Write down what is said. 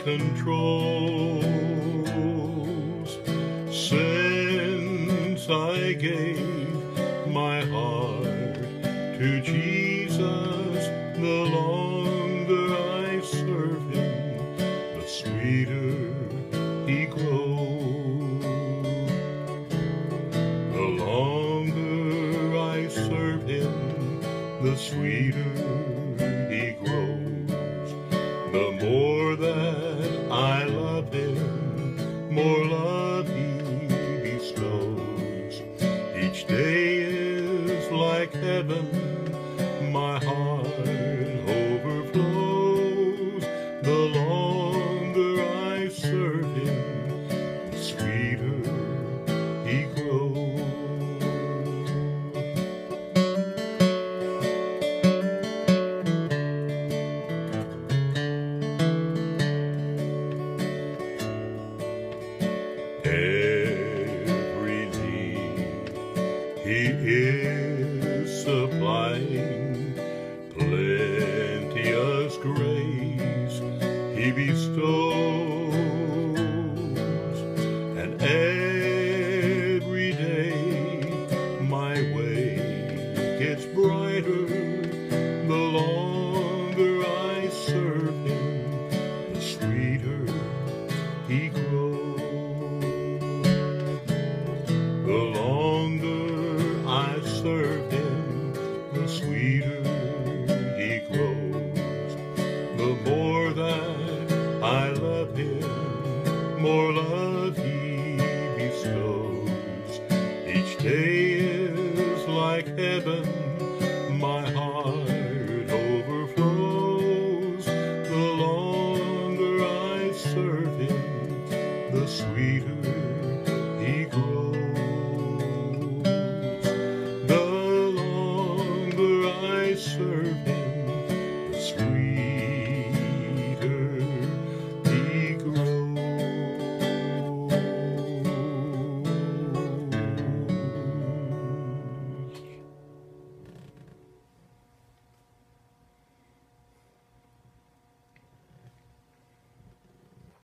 controls. Since I gave my heart to Jesus, the longer I serve him, the sweeter he grows. The longer I serve him, the sweeter he grows. The more that I love him, more love he bestows. Each day is like heaven, my heart overflows. The longer I serve him, the sweeter he grows. Every need he is supplying, plenteous grace he bestows.